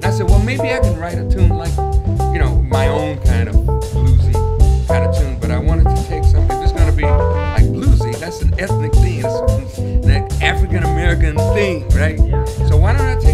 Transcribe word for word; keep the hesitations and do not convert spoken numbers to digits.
I said, well, maybe I can write a tune like, you know, my own kind of bluesy kind of tune, but I wanted to take something, if it's going to be like bluesy, that's an ethnic thing, it's an African-American thing, right? So why don't I take